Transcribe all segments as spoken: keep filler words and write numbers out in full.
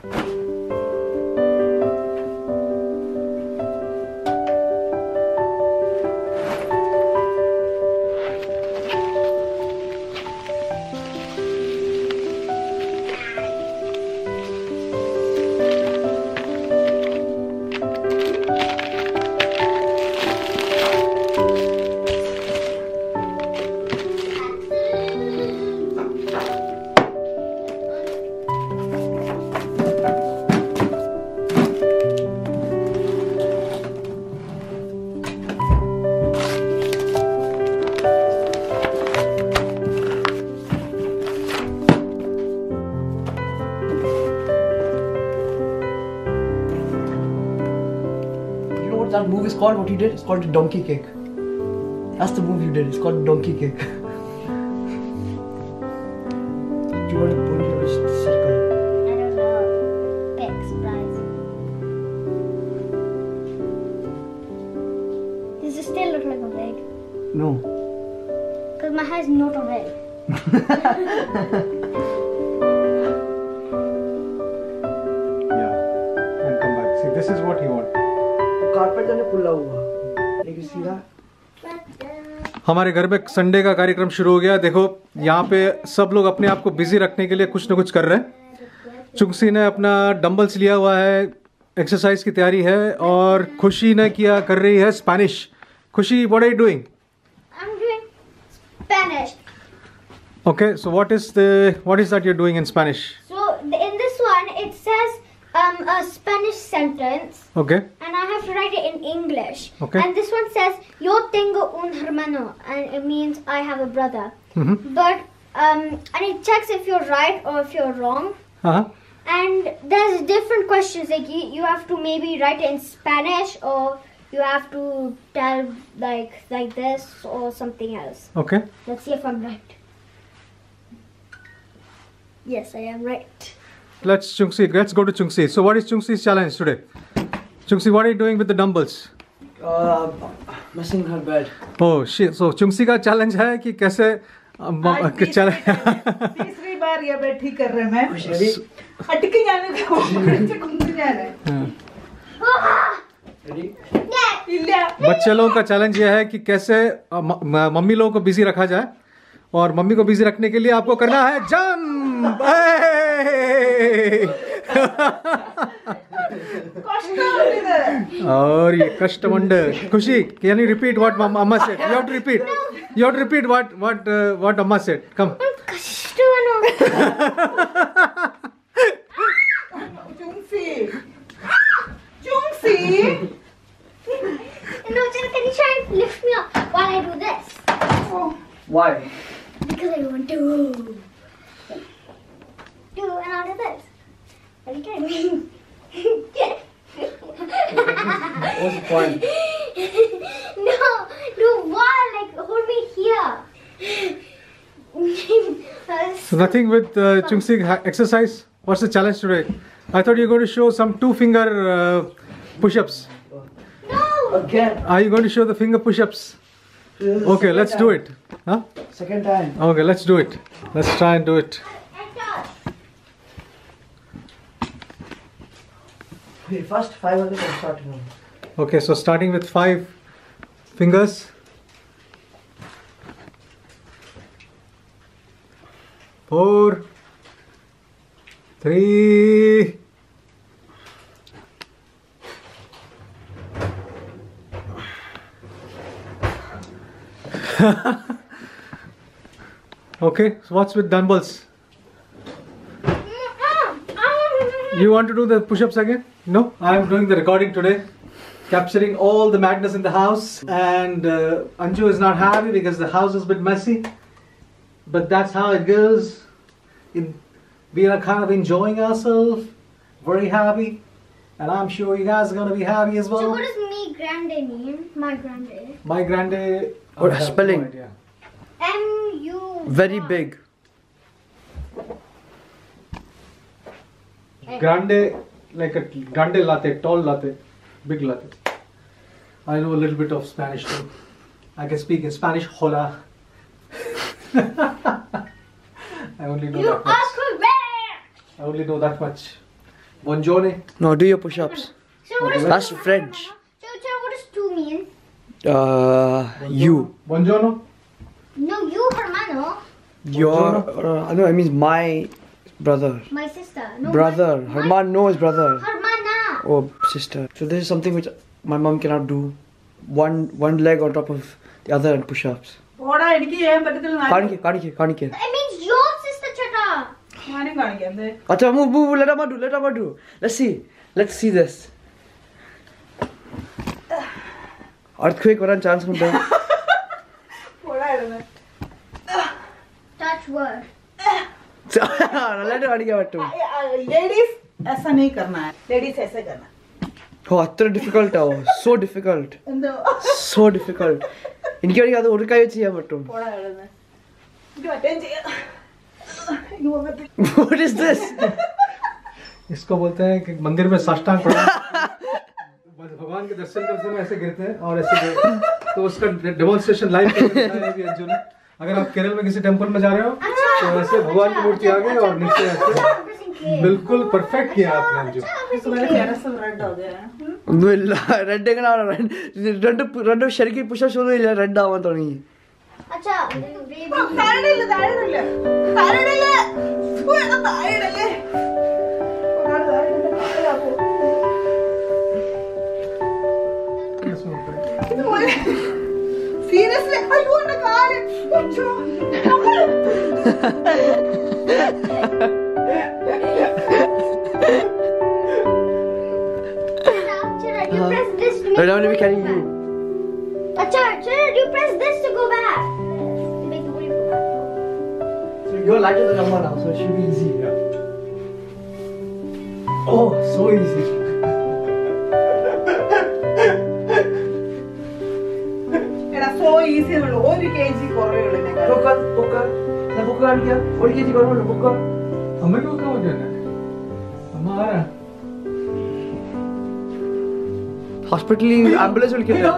That move is called, what you did, it's called a donkey kick. That's the move you did, it's called a donkey kick. Do you want to pull your circle? I don't know. Big surprise. Does it still look like a wig? No. Because my hair is not a wig. Yeah. And come back. See, this is what he wants. Carpet ने पुल्ला हुआ लेकिन सीधा हमारे घर में Sunday का कार्यक्रम शुरू हो गया। देखो यहाँ पे सब लोग अपने आप को बिजी रखने के लिए कुछ ना कुछ कर रहे हैं। चुंगसी ने अपना डंबल्स लिया हुआ है, एक्सरसाइज की तैयारी है, और खुशी ने किया कर रही है Spanish. Khushi, what are you doing? I'm doing Spanish. Okay, so what is the what is that you're doing in Spanish? So in this one it says um, a Spanish sentence. Okay. And I have to write it in English. Okay. And this one says, Yo tengo un hermano. And it means I have a brother. Mm-hmm. But, um, and it checks if you're right or if you're wrong. Uh-huh. And there's different questions. Like you, you have to maybe write it in Spanish, or you have to tell like, like this or something else. Okay. Let's see if I'm right. Yes, I am right. Let's Chungsi. Let's go to Chungsi. So what is Chungsi's challenge today? Chungsi, what are you doing with the dumbbells? uh, messing her bed. Oh shit. So Chungsi का challenge है कि कैसे challenge तीसरी बार ये बैठी कर रहे मैं अटके जाने का घूम जाने बच्चे लोगों का चैलेंज ये है कि कैसे मम्मी लोगों को बिजी रखा जाए, और मम्मी को बिजी रखने के लिए आपको करना है जंप। और ये कष्ट मंडल। Khushi, can you repeat what Amma said? You have to repeat you have to repeat what what what Amma said. Come. चुंगसी चुंगसी No, can you try and lift me up while I do this? Why? Because I want to do, and I'll do this. Are you kidding me? What's the point? No, do what? Like hold me here. So nothing with uh, Chungsi exercise. What's the challenge today? I thought you were going to show some two finger uh, push-ups. No. Again. Are you going to show the finger push-ups? Okay, let's do it. Huh? Second time. Okay, let's do it. Let's try and do it. Okay, first five hundred I'm starting on. Okay, so starting with five fingers. Four, three, okay, so what's with dumbbells? You want to do the push-ups again? No, I'm doing the recording today, capturing all the madness in the house, and uh, Anju is not happy because the house is a bit messy, but that's how it goes. In, we are kind of enjoying ourselves, very happy, and I'm sure you guys are going to be happy as well. So what does me grande mean? My grande. My grande. What spelling? No idea. M U. Very big. Grande, like a grande latte, tall latte, big latte. I know a little bit of Spanish too. I can speak in Spanish. Hola. I only know You that are much. correct. I only know that much. Buongiorno. No, do your push-ups. So what is That's two? French. So, so what does two mean? Uh, you. Buongiorno. No, you, hermano. Your. Uh, no, it means my brother. My sister. No, Brother. My, Herman, no, is brother. Hermana. Or sister. So this is something which my mom cannot do. One one leg on top of the other and push-ups. ഓടാ എനിക്ക് ചെയ്യാൻ പറ്റത്തില്ല. കാണിക്ക് കാണിക്ക് കാണിക്ക്. It means your sister, chata. ഞാനും കാണിക്കാം. ദേ. Acha, move, move, let her do, let her do. Let's see, let's see this. Earthquake varan chance unda. ഓടാ ഇടുന്നെ. Touch word. Let her kanikka pattu. Ladies ऐसा नहीं करना है. Ladies ऐसे करना. Oh, atra difficult ah. So difficult. എന്തോ. So difficult. എനിക്ക് വേണമെങ്കിൽ അത് ഒരു കൈ വെച്ച് ചെയ്യാൻ പറ്റും. ഓടാ ഇടുന്നെ. ഇത് അറ്റൻഡ് ചെയ്യാം. What is this? इसको बोलते हैं कि मंदिर में साष्टांग प्रणाम भगवान के दर्शन करते समय ऐसे गिरते हैं और ऐसे गिरते हैं। तो उसका डेमोन्स्ट्रेशन लाइव करके दिखाया है अभी अंजू ने। अगर आप केरल में किसी टेंपल में जा रहे हो तो ऐसे भगवान की मूर्ति आ गई और नीचे ऐसे बिल्कुल परफेक्ट किया आपने अंजू। रेड हो गया. ഒന്നുമില്ല റെഡ് എങ്ങനെ രണ്ട് രണ്ട് ശരിക്കും പുഷപ്പ് ഒന്നും ഇല്ല റെഡ് ആവാൻ തുടങ്ങി. Acha, baby. താഴെയില്ല താഴെയില്ല താഴെയില്ല പോയടാ താഴെയില്ലേ ഒരാൾ താഴെയില്ല താഴെയാവോ ഇത് പോലെ സീരിയസ്ലി അയ്യോ എന്റെ കാല് അച്ഛോ Chata, you press this to Right now, make let me carry you. Acha, Chata, you press this to go back. To make the booty go back. So you're lighter than Amma now, so it should be easy. Yeah. Oh, so easy. എടാ so easy ഉള്ളൂ ഒരു KG കുറയുള്ളൂ Poker, poker. Na poker आ गया. और ये जी करो ना poker. हमें क्यों क्या हो जाना है? अम्मा आ रहा है। Hospital ambulance will kill them.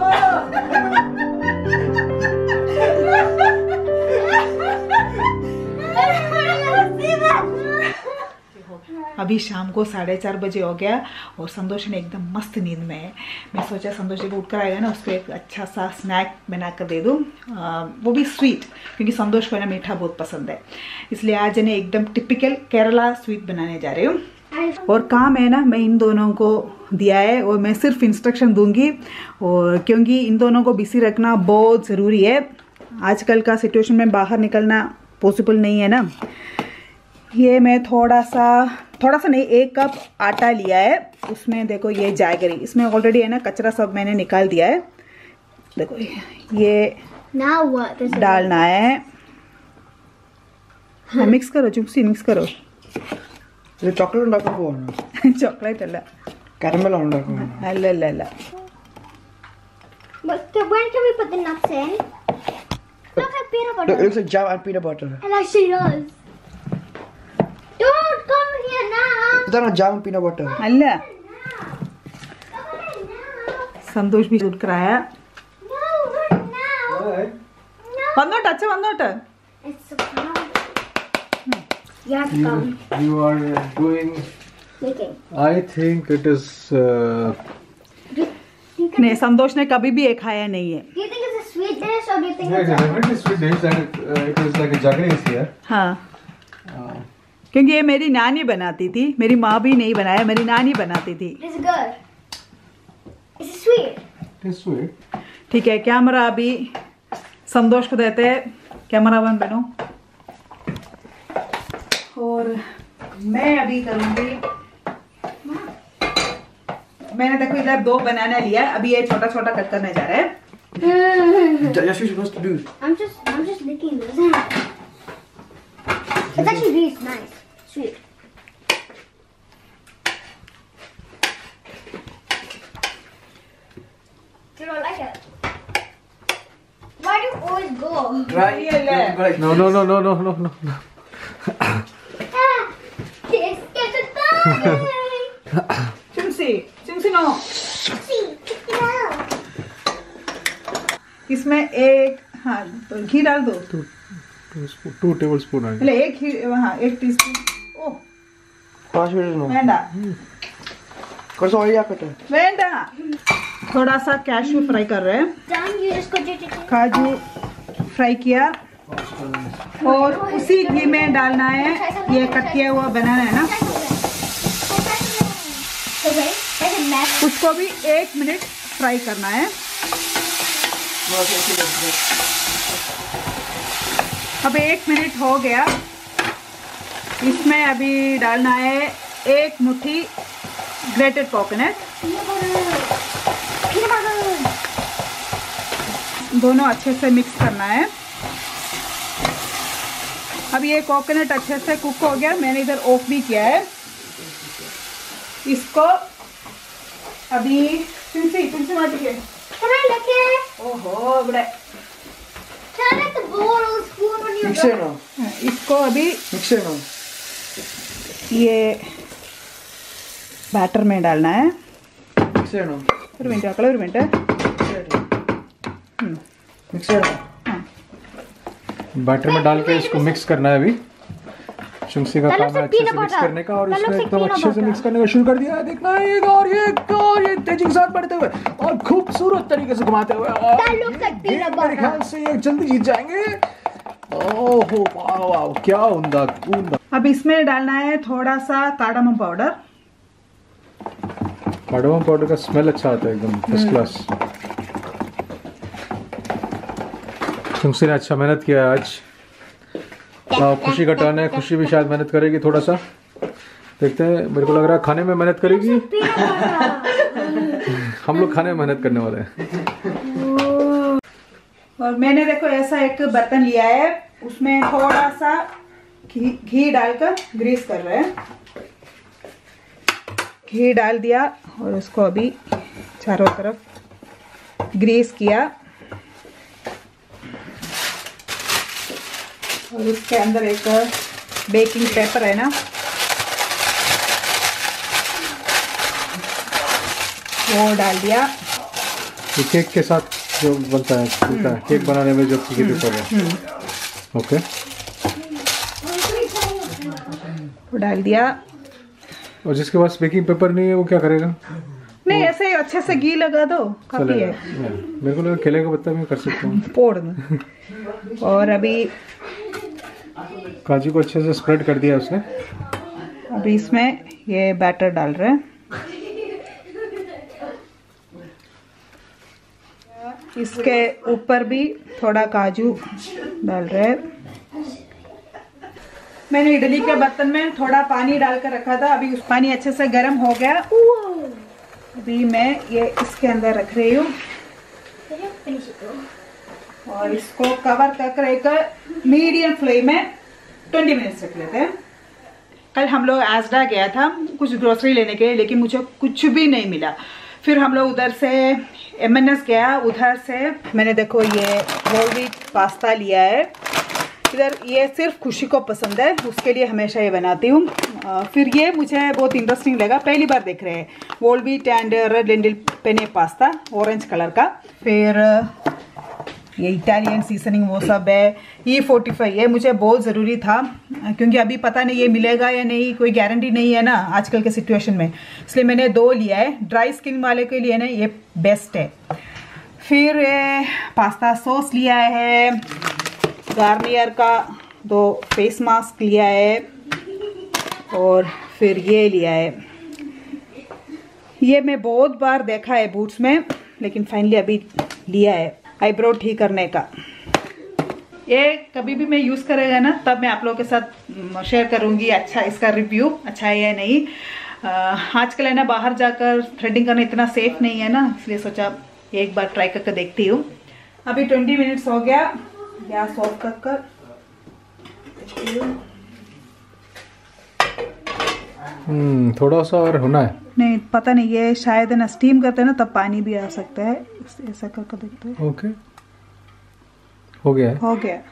अभी शाम को साढ़े चार बजे हो गया और संतोष ने एकदम मस्त नींद में है. मैं सोचा संतोष जब उठ कर आएगा ना उसको एक अच्छा सा स्नैक बना कर दे दूँ, वो भी स्वीट, क्योंकि संतोष को ना मीठा बहुत पसंद है. इसलिए आज इन्हें एकदम टिपिकल केरला स्वीट बनाने जा रही हूँ. और काम है ना मैं इन दोनों को दिया है और मैं सिर्फ इंस्ट्रक्शन दूंगी, और क्योंकि इन दोनों को बिजी रखना बहुत ज़रूरी है. आजकल का सिचुएशन में बाहर निकलना पॉसिबल नहीं है ना. ये मैं थोड़ा सा थोड़ा सा नहीं एक कप आटा लिया है. उसमें देखो ये जागरी, इसमें ऑलरेडी है ना कचरा सब मैंने निकाल दिया है. देखो ये Now what? This is डालना है. हाँ, मिक्स करो चुपसी मिक्स करो. ഇത് ചോക്ലേറ്റ് ഉണ്ടാക്കാൻ പോവാണ്. ചോക്ലേറ്റ് അല്ല, കാരമൽ ഉണ്ടാക്കാൻ. അല്ല അല്ല അല്ല. But th- when can we put the nuts in? Look at peanut Look, butter. it looks like jam and peanut butter. It actually does. Don't come here now. ഇതാണ് jam and peanut butter. അല്ല, Come here now. Santhosh भी उठ कर आया. No, not now. No. വന്നോട്ട് അച്ഛൻ വന്നോട്ട്. It's so hard. You have to You, come. you are doing. Making. I think it is. Uh, You think नहीं, संतोष ने कभी भी ये खाया नहीं है. Do you think it's a sweet dish or do you think yeah, it's it's a... definitely sweet dish and it, uh, it is like a jaggery is here. हाँ, Uh, क्योंकि ये मेरी नानी बनाती थी, मेरी माँ भी नहीं बनाया, मेरी नानी बनाती थी. It's good. It's sweet. it is sweet. ठीक है, कैमरा अभी संतोष को देते हैं. कैमरा वन बनो. और मैं अभी करूँगी. मैंने देखो इधर दो बनाना लिया, अभी ये छोटा छोटा कट करने जा रहा है. That's what you're supposed to do. I'm just, I'm just licking this. It's actually really nice. Sweet. You don't like it? Why do you always go? Try. Yeah. Go like No, no, no, no, no, no, no. no. Ah, kiss, kiss it down. चुमसी चुमसी no. See, kiss it out. इसमें एक हाँ तो घी डाल दो. Two, two, spoon, two tablespoon. I पहले एक ही हाँ एक टीस्पून. ओह पाँच मिनट नो वेंडा कर सो ऑयल कट वेंडा थोड़ा सा कैशू फ्राई कर रहे हैं Damn, you just got it. काजू फ्राई किया और उसी घी में डालना है ये कट किया हुआ बनाना है ना उसको भी एक मिनट फ्राई करना है। अब एक मिनट हो गया इसमें अभी डालना है एक मुट्ठी ग्रेटेड कोकोनट दोनों अच्छे से मिक्स करना है। अब ये कोकोनट अच्छे से कुक हो गया मैंने इधर ऑफ भी किया है इसको अभी तुलसी तुलसी माटी के Can I lick it? ओहो बड़े Can I lick the bowl or spoon when you're mixer done? No इसको अभी मिक्सर नो ये बैटर में डालना है। मिक्सर नो ഒരു മിനിറ്റ് മക്കളെ ഒരു മിനിറ്റ് मिक्सर नो बैटर में डाल के इसको मिक्स करना है अभी शुंसी का काम है अच्छे से मिक्स करने का और इसमें एकदम अच्छे से मिक्स करने का शुरू कर दिया है। देखना है एक और ये एक और ये तेजी के साथ बढ़ते हुए और खूबसूरत तरीके से घुमाते हुए और That looks like ये peanut मेरे butter. ख्याल से ये जल्दी जीत जाएंगे। ओहो वाह वाह क्या उम्दा उम्दा। अब इसमें डालना है थोड़ा सा कार्डमम पाउडर कार्डमम पाउडर का स्मेल अच्छा आता है एकदम फर्स्ट क्लास। शुंसी ने अच्छा मेहनत किया आज हाँ, खुशी का टर्न है खुशी भी शायद मेहनत करेगी थोड़ा सा देखते हैं मेरे को लग रहा है खाने में मेहनत करेगी हम लोग खाने में मेहनत करने वाले हैं। और मैंने देखो ऐसा एक बर्तन लिया है उसमें थोड़ा सा घी घी डालकर ग्रीस कर रहे हैं घी डाल दिया और उसको अभी चारों तरफ ग्रीस किया और उसके अंदर एक बेकिंग पेपर है ना वो डाल दिया ये केक के साथ जो बनता है बनता है केक बनाने में जो की पेपर है ओके वो डाल दिया और जिसके पास बेकिंग पेपर नहीं है वो क्या करेगा नहीं ऐसे ही अच्छे से घी लगा दो काफी है मेरे को लगा केले का पत्ता मैं कर सकता हूँ पोड़ दो और अभी काजू को अच्छे से स्प्रेड कर दिया उसने अभी इसमें ये बैटर डाल रहे हैं इसके ऊपर भी थोड़ा काजू डाल रहे हैं मैंने इडली के बर्तन में थोड़ा पानी डालकर रखा था अभी उस पानी अच्छे से गर्म हो गया अभी मैं ये इसके अंदर रख रही हूँ और इसको कवर कर एक मीडियम फ्लेम में ट्वेंटी मिनट्स रख लेते हैं। कल हम लोग आजरा गया था कुछ ग्रोसरी लेने के लिए लेकिन मुझे कुछ भी नहीं मिला फिर हम लोग उधर से एम एन एस गया उधर से मैंने देखो ये होल व्हीट पास्ता लिया है इधर ये सिर्फ खुशी को पसंद है उसके लिए हमेशा ये बनाती हूँ फिर ये मुझे बहुत इंटरेस्टिंग लगा पहली बार देख रहे हैं whole wheat and red lentil penne pasta orange colour का फिर ये इटालियन सीजनिंग वो सब है ई फोर्टी फाइव ये मुझे बहुत ज़रूरी था क्योंकि अभी पता नहीं ये मिलेगा या नहीं कोई गारंटी नहीं है ना आजकल के सिचुएशन में इसलिए मैंने दो लिया है ड्राई स्किन वाले के लिए ना ये बेस्ट है। फिर ये पास्ता सॉस लिया है गार्नियर का दो फेस मास्क लिया है और फिर ये लिया है ये मैं बहुत बार देखा है बूट्स में लेकिन फाइनली अभी लिया है आईब्रो ठीक करने का ये कभी भी मैं यूज़ करेगा ना तब मैं आप लोगों के साथ शेयर करूंगी अच्छा इसका रिव्यू अच्छा है या नहीं आजकल है ना बाहर जाकर थ्रेडिंग करना इतना सेफ नहीं है ना इसलिए सोचा एक बार ट्राई करके देखती हूँ। अभी ट्वेंटी मिनट्स हो गया गैस ऑफ कर कर हम्म थोड़ा सा और होना है नहीं पता नहीं ये शायद है ना स्टीम करते हैं ना तब पानी भी आ सकता है ऐसा करके देखते हैं। ओके हो गया है हो गया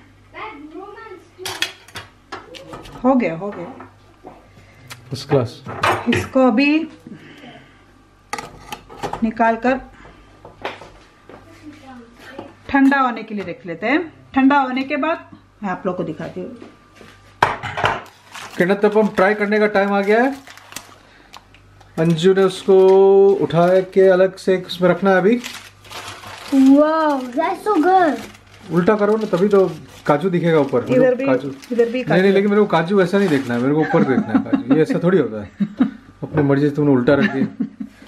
हो गया हो गया फर्स्ट क्लास। इसको अभी निकाल कर ठंडा होने के लिए रख लेते हैं ठंडा होने के बाद मैं आप लोग को दिखाती हूँ। किन्नत्थप्पम ट्राई करने का टाइम आ गया है। अंजू ने उसको उठा के अलग से उसमें रखना है अभी। Wow, that's so good. उल्टा करो ना तभी तो काजू दिखेगा ऊपर। इधर भी काजू इधर भी नहीं नहीं, लेकिन मेरे को काजू ऐसा नहीं देखना है, मेरे को ऊपर देखना है काजू। ये ऐसा थोड़ी होता है, अपनी मर्जी से तुमने उल्टा रख दिया।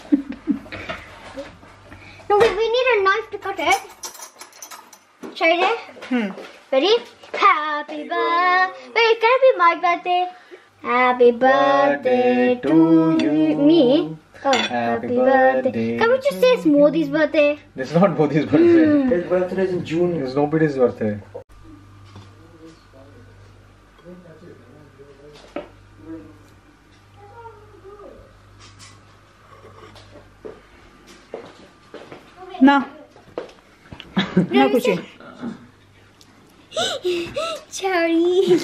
No, we, we need a knife to cut it. Try it. Hmm. Ready? Happy birthday. Wait, can it be my birthday? Happy birthday to me. Oh, happy birthday. Can we just say it's Modi's birthday? It's not Modi's birthday. His birthday is in June. It's nobody's birthday. ना ना कुछ Cherry.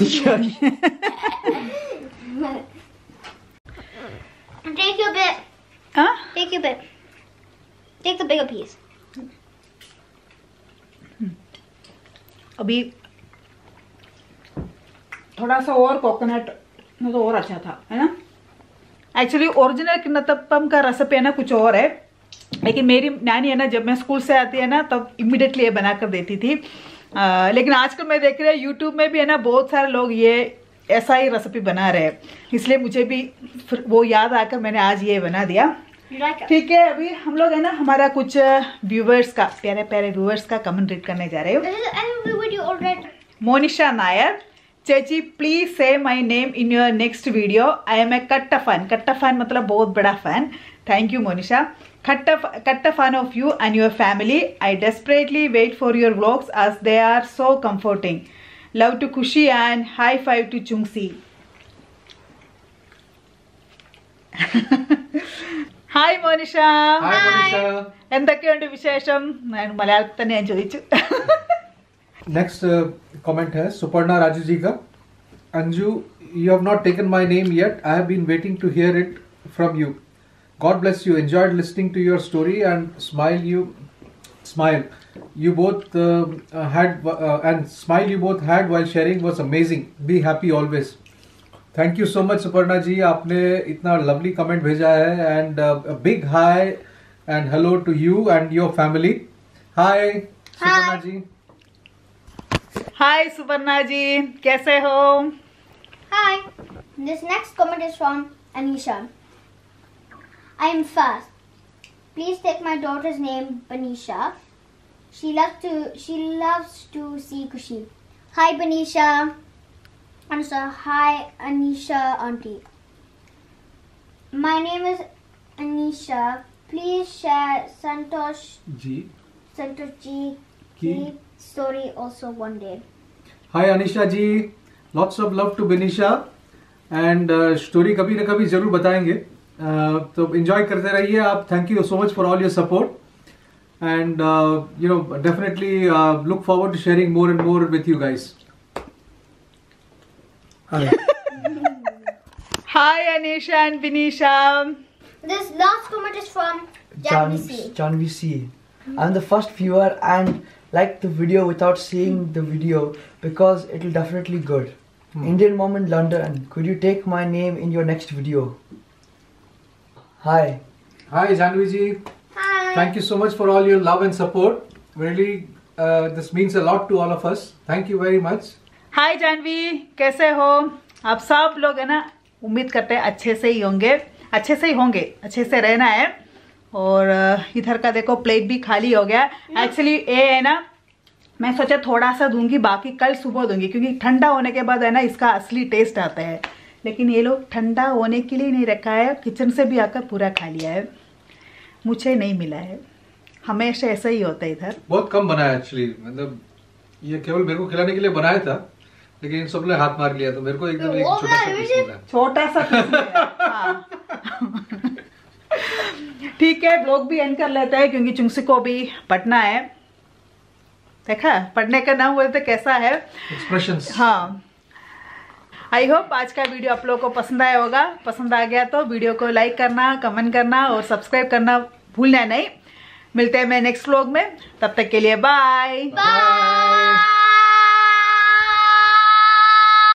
Take your bit. हाँ Take your bit. Take the bigger piece. अभी थोड़ा सा और coconut में तो और अच्छा था, है ना। एक्चुअली ओरिजिनल किन्नथप्पम का रेसिपी है ना कुछ और है, लेकिन मेरी नानी है ना जब मैं स्कूल से आती है ना तब इमिडिएटली ये बना कर देती थी। आ, लेकिन आजकल मैं देख रही हूँ यूट्यूब में भी है ना बहुत सारे लोग ये ऐसा ही रेसिपी बना रहे हैं, इसलिए मुझे भी फिर वो याद आकर मैंने आज ये बना दिया। ठीक है, अभी हम लोग है ना हमारा कुछ व्यूवर्स का प्यारे प्यारे व्यूवर्स का कमेंट रीड करने जा रहे हो। Monisha Nair, chechi please say my name in your next video, I am a कट्टा फैन। कट्टा फैन मतलब बहुत बड़ा fan. Thank you Monisha. Katta, katta fan of you and your family. I desperately wait for your vlogs as they are so comforting. Love to Kushi and high five to Chungsi. Hi Monisha. Hi Monisha. എന്തൊക്കെയുണ്ട് വിശേഷം? ഞാൻ മലയാളത്തിൽ തന്നെ ഞാൻ ചോദിച്ചു. Next uh, comment है सुपर्णा राजू जी का। Anju, you have not taken my name yet. I have been waiting to hear it from you. God bless you. Enjoyed listening to your story and smile you smile you both uh, uh, had uh, and smile you both had while sharing was amazing. Be happy always. Thank you so much Suparna जी, आपने इतना lovely comment भेजा है and uh, a big hi and hello to you and your family. Hi Suparna ji. Hi Suparna जी, कैसे हो? Hi. This next comment is from Anisha. I am fast. Please take my daughter's name Banisha. She loves to she loves to see Kushi. Hi Banisha. And so hi Anisha auntie. My name is Anisha. Please share Santosh जी Santosh ji की ki story also one day. Hi Anisha ji, lots of love to Banisha and story uh, कभी ना कभी जरूर बताएंगे। Uh, तो enjoy करते रहिए आप। Thank you so much for all your support and uh, you know definitely uh, look forward to sharing more and more with you guys. Hi. Hi Anisha and Vinisha. This last comment is from Jan, Janvi C. Janvi C. I'm the first viewer and like the video without seeing the video because it will definitely good. Hmm. Indian mom in London. Could you take my name in your next video? Hi. Hi Janvi ji. Hi. Thank you so much for all your love and support. Really uh, this means a lot to all of us. Thank you very much. Hi Janvi, कैसे हो आप सब लोग? है ना, उम्मीद करते हैं अच्छे से ही होंगे, अच्छे से ही होंगे, अच्छे से रहना है। और इधर का देखो प्लेट भी खाली हो गया। एक्चुअली ये है ना, मैं सोचा थोड़ा सा दूंगी, बाकी कल सुबह दूंगी क्योंकि ठंडा होने के बाद है ना इसका असली टेस्ट आता है। लेकिन ये लोग ठंडा होने के लिए नहीं रखा है, किचन से भी आकर पूरा खा लिया है। मुझे नहीं मिला है, हमेशा ऐसा ही होता है इधर। बहुत कम बनाया एक्चुअली, मतलब ये केवल मेरे को खिलाने के लिए बनाया था, लेकिन इन सब ने हाथ मार लिया तो मेरे को एकदम एक छोटा सा पीस मिला। छोटा सा पीस मिला। हाँ। ठीक है, ब्लॉग भी एंड कर लेते हैं क्योंकि चुंगसी को भी पढ़ना है। देखा पढ़ने का नाम बोलते कैसा है एक्सप्रेशंस। हाँ, आई होप आज का वीडियो आप लोगों को पसंद आया होगा। पसंद आ गया तो वीडियो को लाइक करना, कमेंट करना और सब्सक्राइब करना भूलना नहीं। मिलते हैं मैं नेक्स्ट व्लॉग में, तब तक के लिए बाय बाय।